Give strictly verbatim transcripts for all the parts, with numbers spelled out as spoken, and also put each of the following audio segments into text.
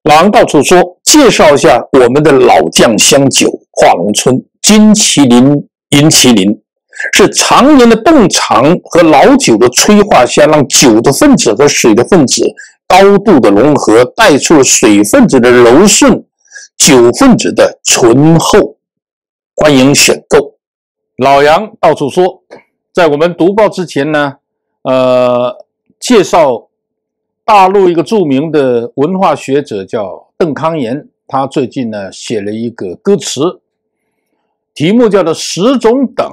老杨到处说，介绍一下我们的老酱香酒化龙村金麒麟银麒麟，是常年的冻藏和老酒的催化下，让酒的分子和水的分子高度的融合，带出了水分子的柔顺，酒分子的醇厚。欢迎选购。老杨到处说，在我们读报之前呢，呃，介绍大陆一个著名的文化学者叫邓康炎，他最近呢写了一个歌词，题目叫做《十种等》。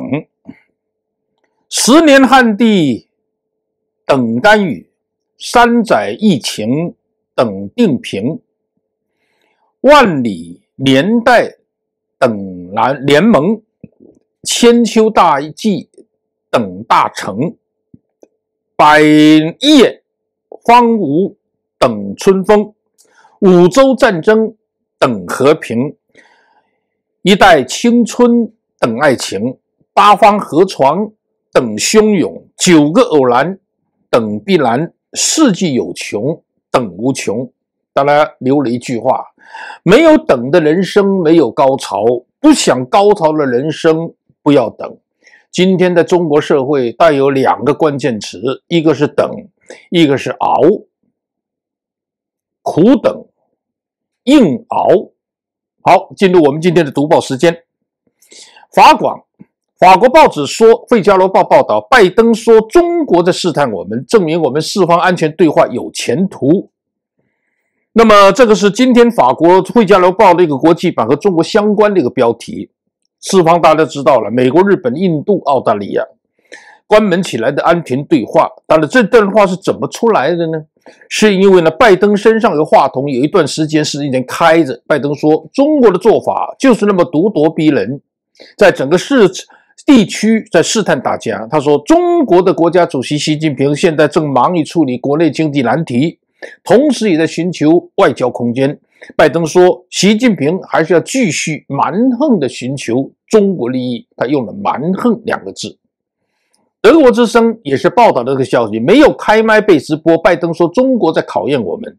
十年旱地等甘雨，三载疫情等定平，万里年代等来联盟，千秋大计等大成，百业荒芜等春风，五洲战争等和平，一代青春等爱情，八方河床等汹涌，九个偶然等必然，世纪有穷等无穷。当然留了一句话，没有等的人生没有高潮，不想高潮的人生不要等。今天的中国社会带有两个关键词，一个是等，一个是熬。苦等硬熬。好，进入我们今天的读报时间。法广法国报纸说，《费加罗报》报道，拜登说中国在试探我们，证明我们四方安全对话有前途。那么这个是今天法国《费加罗报》的一个国际版和中国相关的一个标题。四方大家知道了，美国、日本、印度、澳大利亚关门起来的安全对话。当然这段话是怎么出来的呢？是因为呢，拜登身上有话筒，有一段时间是一直开着。拜登说，中国的做法就是那么咄咄逼人，在整个市地区在试探大家。他说，中国的国家主席习近平现在正忙于处理国内经济难题，同时也在寻求外交空间。拜登说，习近平还是要继续蛮横地寻求中国利益，他用了蛮横两个字。德国之声也是报道这个消息，没有开麦被直播。拜登说中国在考验我们。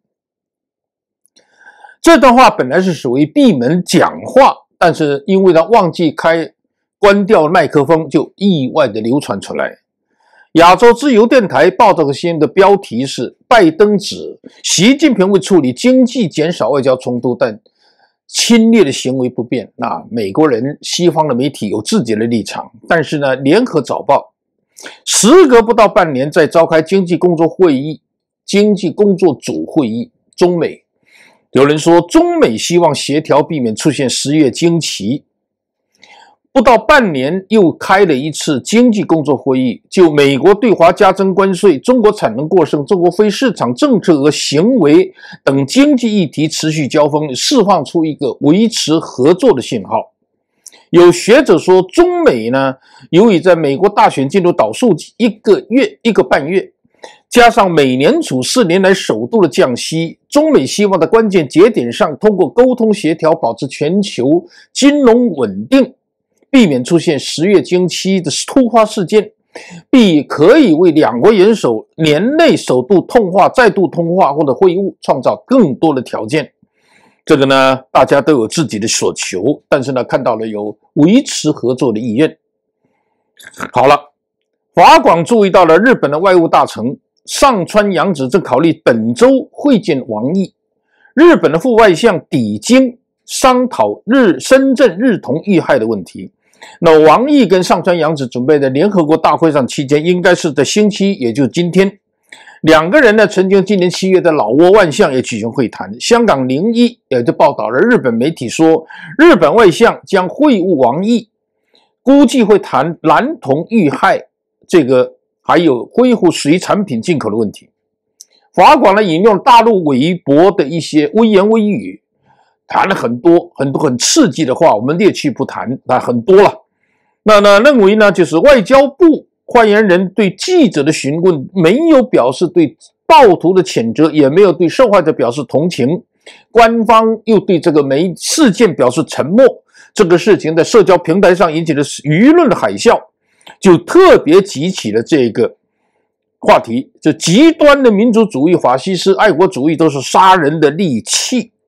这段话本来是属于闭门讲话，但是因为他忘记开关掉麦克风，就意外的流传出来。亚洲自由电台报道的新闻的标题是，拜登指习近平为处理经济减少外交冲突，但侵略的行为不变。那美国人西方的媒体有自己的立场，但是呢，联合早报时隔不到半年再召开经济工作会议，经济工作组会议，中美有人说中美希望协调，避免出现十月惊奇。不到半年又开了一次经济工作会议，就美国对华加征关税、中国产能过剩、中国非市场政策和行为等经济议题持续交锋，释放出一个维持合作的信号。有学者说，中美呢，由于在美国大选进入倒数一个月、一个半月，加上美联储四年来首度的降息，中美希望在关键节点上通过沟通协调，保持全球金融稳定，避免出现十月惊奇的突发事件，并可以为两国元首年内首度通话、再度通话或者会晤创造更多的条件。这个呢，大家都有自己的所求，但是呢，看到了有维持合作的意愿。好了，法广注意到了日本的外务大臣上川洋子正考虑本周会见王毅，日本的副外相抵京商讨日深圳日同遇害的问题。那王毅跟上川洋子准备在联合国大会上期间，应该是在星期，也就是今天。两个人呢，曾经今年七月的老挝万象也举行会谈。香港零一也就报道了日本媒体说，日本外相将会晤王毅，估计会谈男童遇害，这个还有恢复水产品进口的问题。法广呢引用大陆微博的一些微言微语，谈了很多很多很刺激的话，我们列去不谈，那很多了。那呢认为呢，就是外交部发言人对记者的询问没有表示对暴徒的谴责，也没有对受害者表示同情，官方又对这个媒事件表示沉默。这个事情在社交平台上引起了舆论的海啸，就特别激起了这个话题，这极端的民族主义、法西斯、爱国主义都是杀人的利器。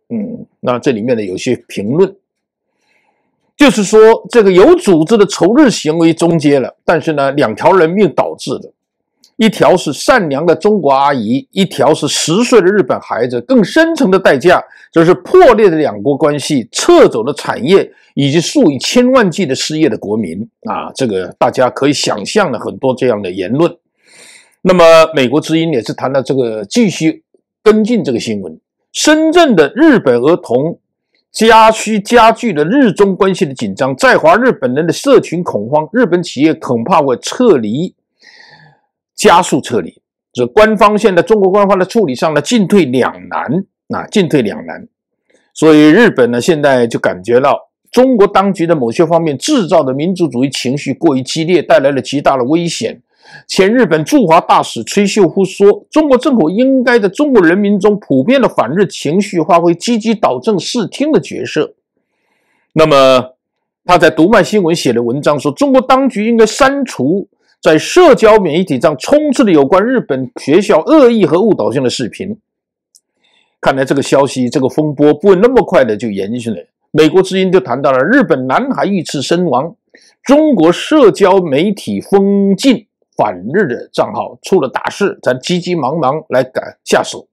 嗯，那这里面呢有些评论，就是说这个有组织的仇日行为终结了，但是呢两条人命导致的，一条是善良的中国阿姨，一条是十岁的日本孩子，更深层的代价就是破裂的两国关系，撤走的产业以及数以千万计的失业的国民啊，这个大家可以想象的很多这样的言论。那么美国之音也是谈到这个，继续跟进这个新闻，深圳的日本儿童加需加剧了日中关系的紧张，在华日本人的社群恐慌，日本企业恐怕会撤离，加速撤离。这官方现在中国官方的处理上呢，进退两难啊，进退两难。所以日本呢，现在就感觉到中国当局的某些方面制造的民族主义情绪过于激烈，带来了极大的危险。前日本驻华大使崔秀夫说，中国政府应该在中国人民中普遍的反日情绪发挥积极导正视听的角色。那么他在读卖新闻写的文章说，中国当局应该删除在社交媒体上充斥的有关日本学校恶意和误导性的视频。看来这个消息，这个风波不会那么快的就延续了。美国之音就谈到了日本南海遇刺身亡，中国社交媒体封禁反日的账号出了大事，咱急急忙忙来赶下手。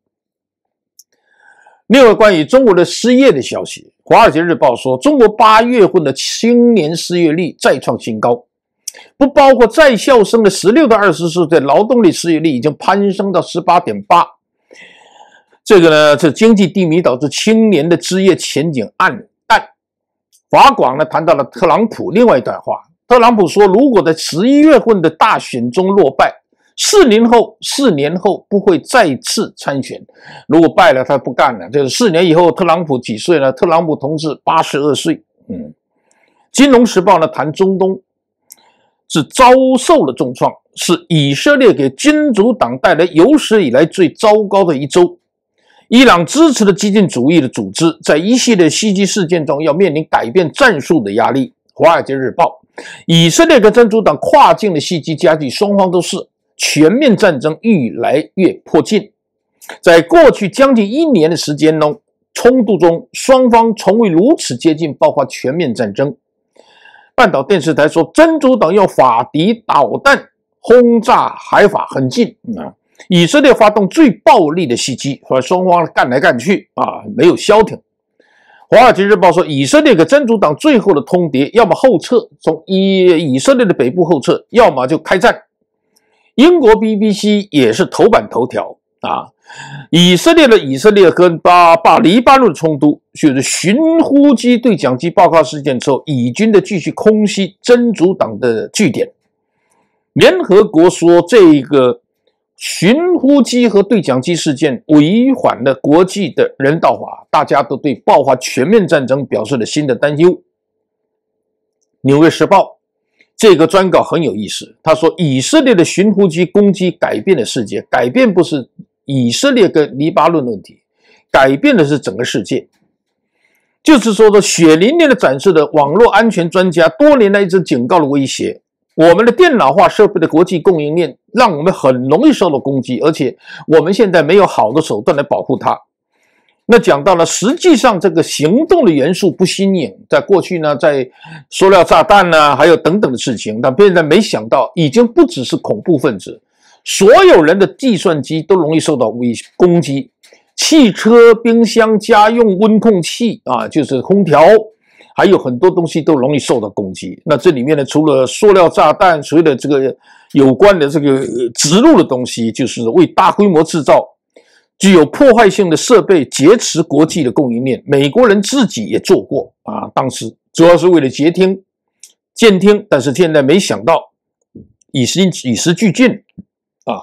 另外，关于中国的失业的消息，《华尔街日报》说，中国八月份的青年失业率再创新高，不包括在校生的十六到二十岁的劳动力失业率已经攀升到 十八点八。这个呢，这经济低迷导致青年的职业前景暗淡。法广呢谈到了特朗普另外一段话。特朗普说，如果在十一月份的大选中落败，四年后四年后不会再次参选。如果败了，他不干了。就是四年以后，特朗普几岁呢？特朗普同志八十二岁。嗯，金融时报呢谈中东是遭受了重创，是以色列给真主党带来有史以来最糟糕的一周。伊朗支持的激进主义的组织在一系列袭击事件中要面临改变战术的压力。华尔街日报，以色列跟真主党跨境的袭击加剧，双方都是全面战争愈来越迫近。在过去将近一年的时间中，冲突中双方从未如此接近爆发全面战争。半岛电视台说，真主党用法迪导弹轰炸海法很近啊。以色列发动最暴力的袭击，和双方干来干去啊，没有消停。华尔街日报说，以色列给真主党最后的通牒，要么后撤，从以以色列的北部后撤，要么就开战。英国 B B C 也是头版头条啊，以色列的以色列和巴巴黎巴嫩的冲突，就是寻呼机对讲机爆发事件之后，以军的继续空袭真主党的据点。联合国说，这个寻呼机和对讲机事件违反了国际的人道法，大家都对爆发全面战争表示了新的担忧。纽约时报这个专稿很有意思，他说，以色列的寻呼机攻击改变了世界，改变不是以色列跟黎巴嫩的问题，改变的是整个世界。就是说的血淋淋的展示了网络安全专家多年来一直警告的威胁。我们的电脑化设备的国际供应链让我们很容易受到攻击，而且我们现在没有好的手段来保护它。那讲到了，实际上这个行动的元素不新颖，在过去呢，在塑料炸弹呢，还有等等的事情，但现在没想到，已经不只是恐怖分子，所有人的计算机都容易受到威攻击，汽车、冰箱、家用温控器啊，就是空调。还有很多东西都容易受到攻击。那这里面呢，除了塑料炸弹，所有的这个有关的这个植入的东西，就是为大规模制造具有破坏性的设备劫持国际的供应链。美国人自己也做过啊，当时主要是为了窃听、监听，但是现在没想到与时与时俱进啊，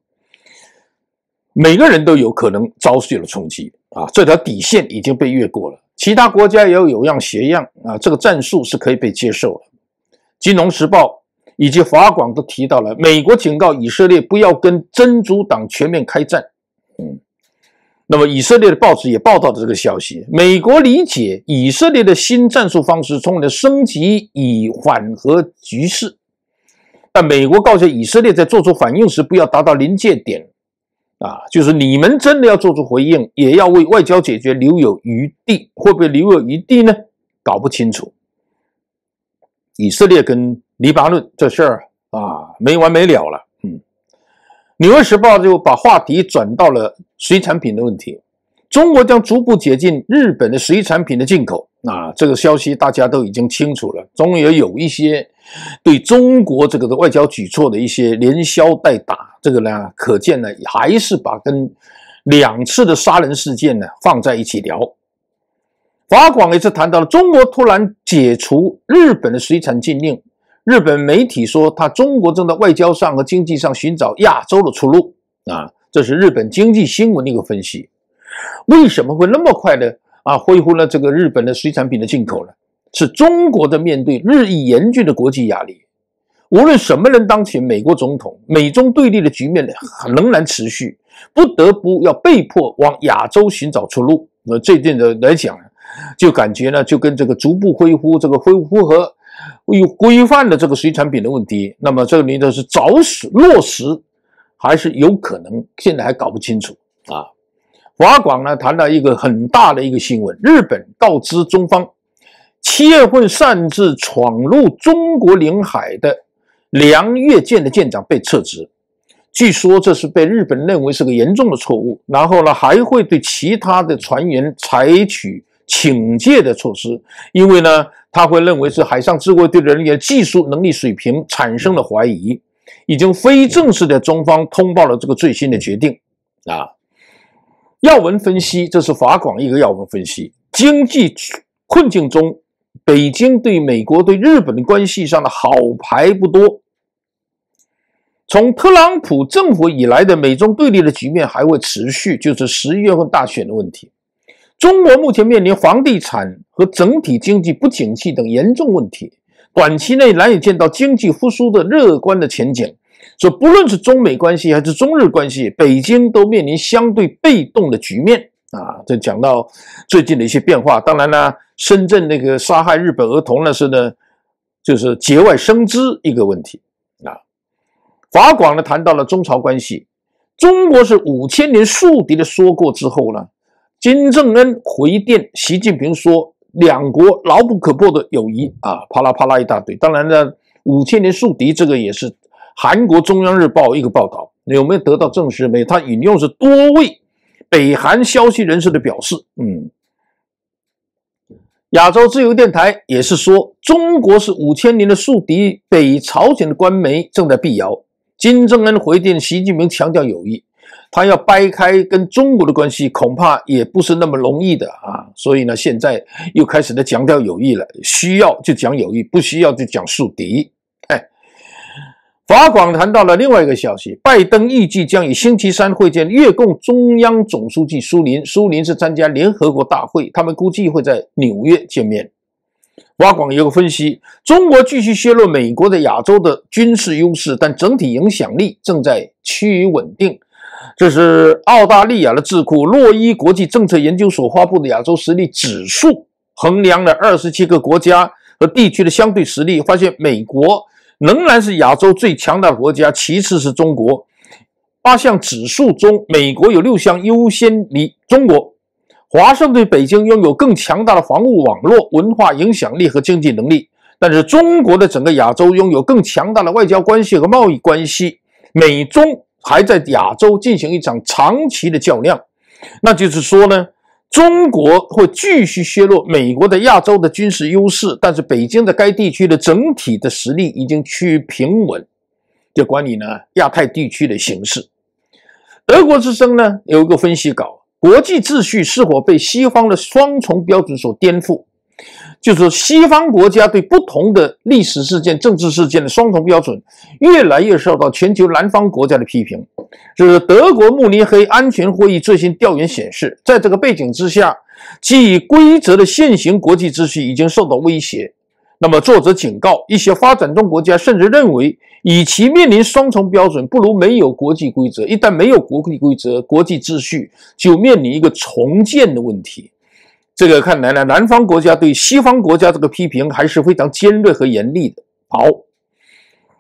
每个人都有可能遭受了冲击啊，这条底线已经被越过了。其他国家也要有样学样啊，这个战术是可以被接受的。金融时报以及法广都提到了，美国警告以色列不要跟真主党全面开战。嗯，那么以色列的报纸也报道了这个消息。美国理解以色列的新战术方式，从而升级以缓和局势，但美国告诫以色列在做出反应时不要达到临界点啊，就是你们真的要做出回应，也要为外交解决留有余地，会不会留有余地呢？搞不清楚。以色列跟黎巴嫩这事儿啊，没完没了了。嗯，《纽约时报》就把话题转到了水产品的问题。中国将逐步解禁日本的水产品的进口，啊，这个消息大家都已经清楚了。中也有一些对中国这个的外交举措的一些连消带打，这个呢，可见呢，还是把跟两次的杀人事件呢放在一起聊。法广也是谈到了中国突然解除日本的水产禁令，日本媒体说，他中国正在外交上和经济上寻找亚洲的出路啊，这是日本经济新闻的一个分析。为什么会那么快的啊恢复了这个日本的水产品的进口呢？是中国的面对日益严峻的国际压力，无论什么人当选美国总统，美中对立的局面仍然持续，不得不要被迫往亚洲寻找出路。那这点的来讲，就感觉呢，就跟这个逐步恢复这个恢复和有规范的这个水产品的问题，那么这个里头是早实落实还是有可能，现在还搞不清楚啊。华广呢谈到一个很大的一个新闻，日本告知中方，七月份擅自闯入中国领海的梁越舰的舰长被撤职，据说这是被日本认为是个严重的错误，然后呢还会对其他的船员采取警戒的措施，因为呢他会认为是海上自卫队的人员技术能力水平产生了怀疑，已经非正式的中方通报了这个最新的决定啊。要闻分析，这是法广一个要闻分析。经济困境中，北京对美国对日本的关系上的好牌不多。从特朗普政府以来的美中对立的局面还会持续，就是十一月份大选的问题。中国目前面临房地产和整体经济不景气等严重问题，短期内难以见到经济复苏的乐观的前景。所以不论是中美关系还是中日关系，北京都面临相对被动的局面啊。这讲到最近的一些变化，当然呢，深圳那个杀害日本儿童呢是呢，就是节外生枝一个问题啊。法广呢谈到了中朝关系，中国是五千年树敌的说过之后呢，金正恩回电习近平说，两国牢不可破的友谊啊，啪啦啪啦一大堆。当然呢，五千年树敌这个也是韩国中央日报一个报道，有没有得到证实？没有，他引用是多位北韩消息人士的表示。嗯，亚洲自由电台也是说，中国是五千年的宿敌，北朝鲜的官媒正在辟谣。金正恩回电习近平强调友谊，他要掰开跟中国的关系，恐怕也不是那么容易的啊。所以呢，现在又开始在强调友谊了，需要就讲友谊，不需要就讲宿敌。哎。法广谈到了另外一个消息，拜登预计将于星期三会见越共中央总书记苏林，苏林是参加联合国大会，他们估计会在纽约见面。法广有个分析，中国继续削弱美国的亚洲的军事优势，但整体影响力正在趋于稳定。这是澳大利亚的智库洛伊国际政策研究所发布的亚洲实力指数，衡量了二十七个国家和地区的相对实力，发现美国仍然是亚洲最强大的国家，其次是中国。八项指数中，美国有六项优先于中国。华盛顿、北京拥有更强大的防务网络、文化影响力和经济能力，但是中国的整个亚洲拥有更强大的外交关系和贸易关系。美中还在亚洲进行一场长期的较量，那就是说呢，中国会继续削弱美国的亚洲的军事优势，但是北京在该地区的整体的实力已经趋于平稳。就管理呢亚太地区的形势。德国之声呢有一个分析稿，国际秩序是否被西方的双重标准所颠覆？就是西方国家对不同的历史事件、政治事件的双重标准，越来越受到全球南方国家的批评。这是德国慕尼黑安全会议最新调研显示，在这个背景之下，基于规则的现行国际秩序已经受到威胁。那么作者警告，一些发展中国家甚至认为，与其面临双重标准，不如没有国际规则。一旦没有国际规则，国际秩序就面临一个重建的问题。这个看来呢，南方国家对西方国家这个批评还是非常尖锐和严厉的。好，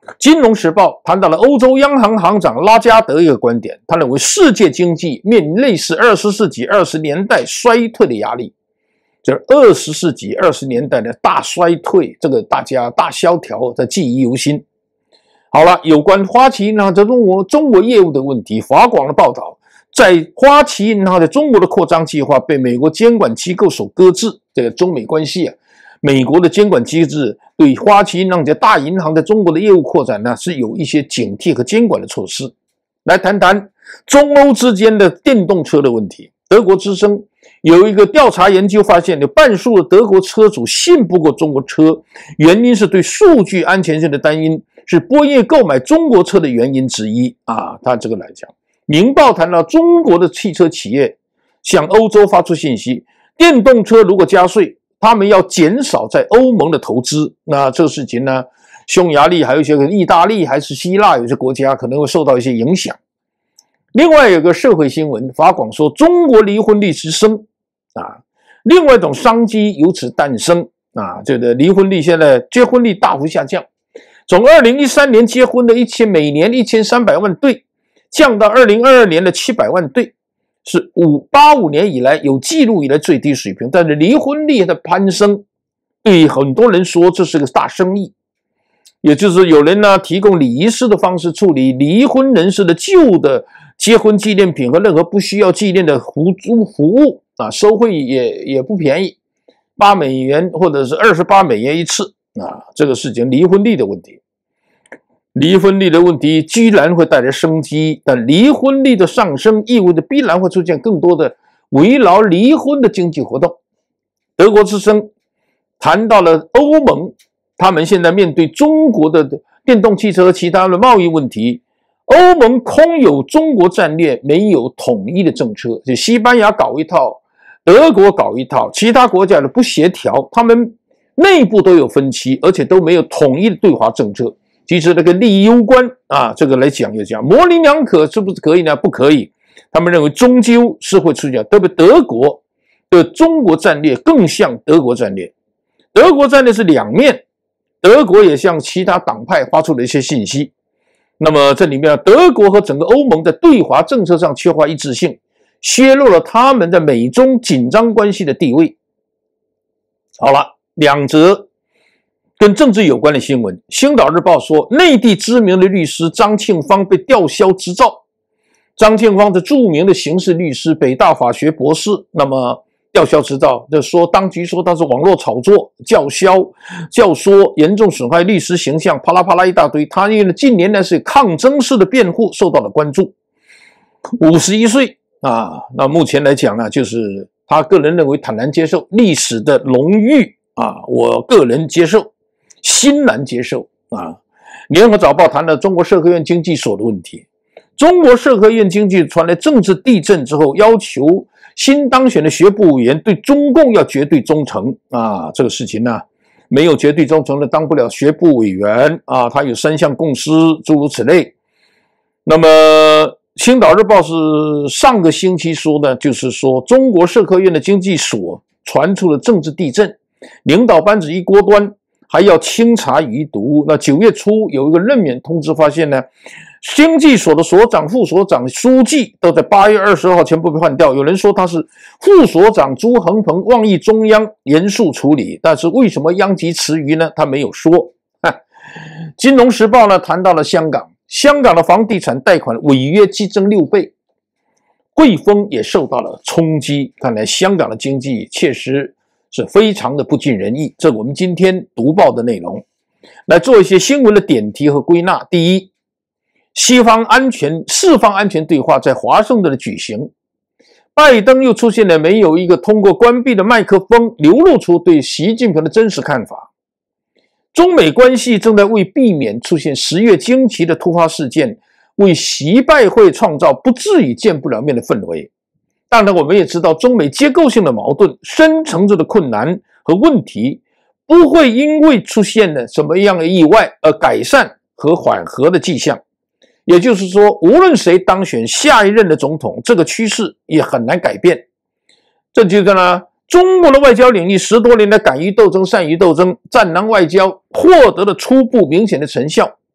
金融时报谈到了欧洲央行行长拉加德一个观点，他认为世界经济面临类似二十世纪二十年代衰退的压力。这二十世纪二十年代的大衰退，这个大家大萧条在记忆犹新。好了，有关花旗银行在中国中国业务的问题，法广的报道，在花旗银行在中国的扩张计划被美国监管机构所搁置。这个中美关系啊，美国的监管机制对花旗银行这大银行在中国的业务扩展呢，是有一些警惕和监管的措施。来谈谈中欧之间的电动车的问题。德国之声有一个调查研究发现，有半数的德国车主信不过中国车，原因是对数据安全性的担忧，是波音购买中国车的原因之一啊。他这个来讲，《明报》谈到中国的汽车企业向欧洲发出信息，电动车如果加税，他们要减少在欧盟的投资。那这个事情呢，匈牙利还有一些意大利还是希腊有些国家可能会受到一些影响。另外有个社会新闻，法广说中国离婚率之升啊，另外一种商机由此诞生啊，这个离婚率现在结婚率大幅下降，从二零一三年结婚的一千每年一千三百万对，降到二零二二年的七百万对，是八五年以来有记录以来最低水平。但是离婚率的攀升，对于很多人说这是个大生意，也就是有人呢提供礼仪式的方式处理离婚人士的旧的结婚纪念品和任何不需要纪念的服服务啊，收费也也不便宜，八美元或者是二十八美元一次啊。这个事情离婚率的问题，离婚率的问题居然会带来生机，但离婚率的上升意味着必然会出现更多的围绕离婚的经济活动。德国之声谈到了欧盟，他们现在面对中国的电动汽车和其他的贸易问题，欧盟空有中国战略，没有统一的政策，就西班牙搞一套，德国搞一套，其他国家的不协调，他们内部都有分歧，而且都没有统一的对华政策。其实那个利益攸关啊，这个来讲就讲模棱两可，是不是可以呢？不可以。他们认为终究是会出现，特别德国的中国战略更像德国战略，德国战略是两面，德国也向其他党派发出了一些信息。那么这里面德国和整个欧盟在对华政策上缺乏一致性，削弱了他们在美中紧张关系的地位。好了，两则跟政治有关的新闻。星岛日报说，内地知名的律师张庆芳被吊销执照。张庆芳是著名的刑事律师，北大法学博士，那么吊销执照，就说当局说他是网络炒作、叫嚣、教唆，严重损害律师形象，啪啦啪啦一大堆。他因为近年来是抗争式的辩护受到了关注。五十一岁啊，那目前来讲呢，就是他个人认为坦然接受历史的荣誉啊，我个人接受，欣然接受啊。联合早报谈了中国社科院经济所的问题。中国社科院经济传来政治地震之后，要求新当选的学部委员对中共要绝对忠诚啊，这个事情呢，没有绝对忠诚的当不了学部委员啊，他有三项共识，诸如此类。那么青岛日报是上个星期说的，就是说中国社科院的经济所传出了政治地震，领导班子一锅端，还要清查余毒。那九月初有一个任免通知，发现呢，经济所的所长、副所长、书记都在八月二十二号全部被换掉。有人说他是副所长朱恒鹏妄议中央，严肃处理，但是为什么殃及池鱼呢？他没有说。金融时报呢谈到了香港，香港的房地产贷款违约激增六倍，汇丰也受到了冲击。看来香港的经济确实是非常的不尽人意。这是我们今天读报的内容，来做一些新闻的点题和归纳。第一，西方安全四方安全对话在华盛顿的举行，拜登又出现了没有一个通过关闭的麦克风流露出对习近平的真实看法。中美关系正在为避免出现十月惊奇的突发事件，为习拜会创造不至于见不了面的氛围。当然我们也知道，中美结构性的矛盾、深层次的困难和问题不会因为出现了什么样的意外而改善和缓和的迹象。也就是说，无论谁当选下一任的总统，这个趋势也很难改变。这就是呢，中国的外交领域十多年来敢于斗争、善于斗争、战狼外交获得了初步明显的成效。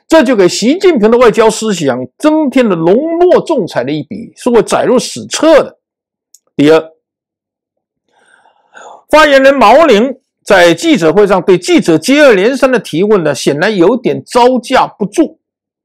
这就给习近平的外交思想增添了浓墨重彩的一笔，是会载入史册的。第二，发言人毛宁在记者会上对记者接二连三的提问呢，显然有点招架不住。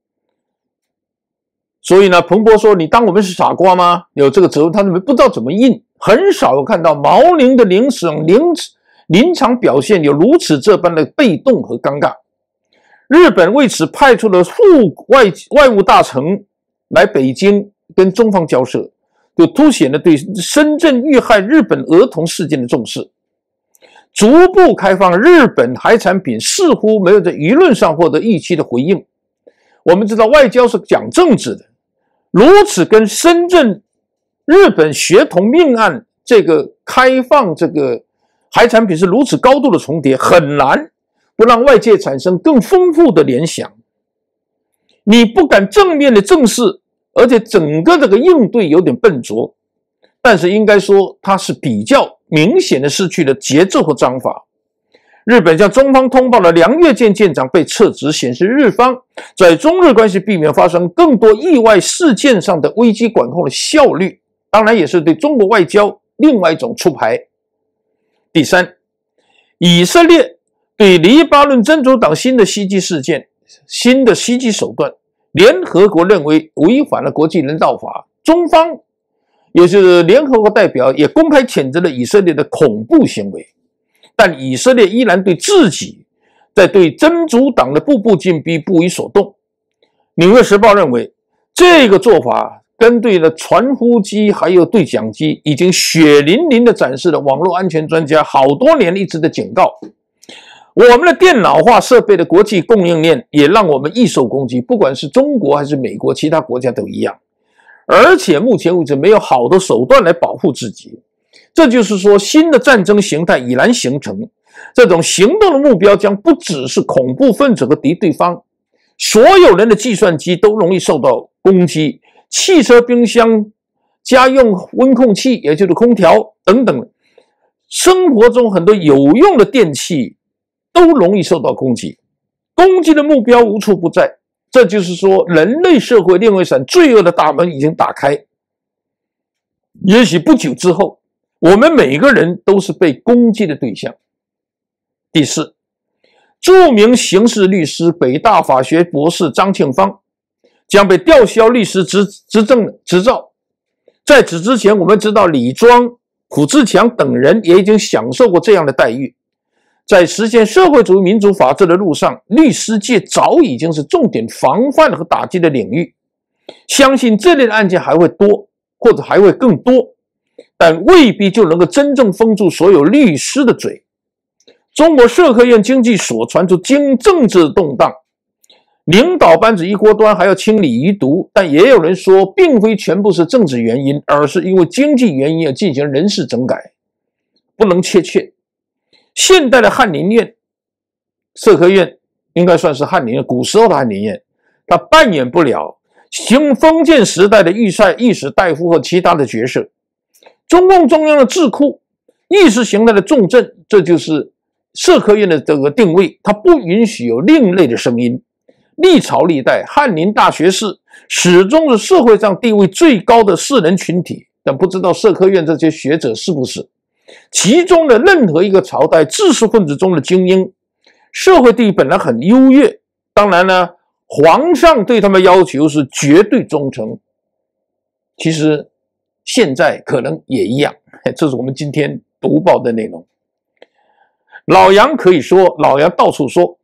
所以呢，彭博说：“你当我们是傻瓜吗？”有这个责任，他们不知道怎么应。很少有看到毛宁的临场临临场表现有如此这般的被动和尴尬。日本为此派出了副外外务大臣来北京跟中方交涉，就凸显了对深圳遇害日本儿童事件的重视。逐步开放日本海产品似乎没有在舆论上获得预期的回应。我们知道外交是讲政治的，如此跟深圳日本学童命案这个开放这个海产品是如此高度的重叠，很难不让外界产生更丰富的联想。你不敢正面的正视，而且整个这个应对有点笨拙，但是应该说它是比较明显的失去了节奏和章法。日本向中方通报了梁越舰舰长被撤职，显示日方在中日关系避免发生更多意外事件上的危机管控的效率，当然也是对中国外交另外一种出牌。第三，以色列对黎巴嫩真主党新的袭击事件、新的袭击手段，联合国认为违反了国际人道法，中方也就是联合国代表也公开谴责了以色列的恐怖行为。但以色列依然对自己在对真主党的步步紧逼不为所动。纽约时报认为，这个做法跟对了传呼机还有对讲机，已经血淋淋地展示了网络安全专家好多年一直的警告。我们的电脑化设备的国际供应链也让我们易受攻击，不管是中国还是美国，其他国家都一样。而且目前为止没有好的手段来保护自己。这就是说，新的战争形态已然形成，这种行动的目标将不只是恐怖分子和敌对方，所有人的计算机都容易受到攻击，汽车、冰箱、家用温控器，也就是空调等等，生活中很多有用的电器都容易受到攻击，攻击的目标无处不在。这就是说，人类社会另外一扇罪恶的大门已经打开，也许不久之后，我们每个人都是被攻击的对象。第四，著名刑事律师、北大法学博士张庆芳将被吊销律师执执证执照。在此之前，我们知道李庄、胡志强等人也已经享受过这样的待遇。在实现社会主义民主法治的路上，律师界早已经是重点防范和打击的领域。相信这类的案件还会多，或者还会更多。但未必就能够真正封住所有律师的嘴。中国社科院经济所传出经政治动荡，领导班子一锅端，还要清理余毒。但也有人说，并非全部是政治原因，而是因为经济原因而进行人事整改，不能确切。现代的翰林院、社科院应该算是翰林院，古时候的翰林院，它扮演不了清封建时代的御帅、御史大夫和其他的角色。中共中央的智库、意识形态的重镇，这就是社科院的这个定位，它不允许有另类的声音。历朝历代，翰林大学士始终是社会上地位最高的士人群体，但不知道社科院这些学者是不是其中的任何一个朝代知识分子中的精英，社会地位本来很优越。当然呢，皇上对他们要求是绝对忠诚。其实现在可能也一样，这是我们今天读报的内容。老杨可以说，老杨到处说，